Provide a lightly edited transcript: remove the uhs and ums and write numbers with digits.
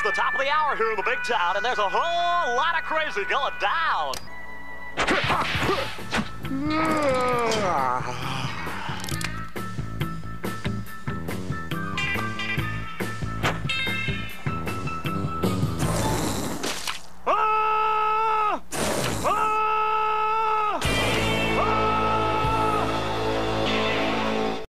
It's the top of the hour here in the big town, and there's a whole lot of crazy going down.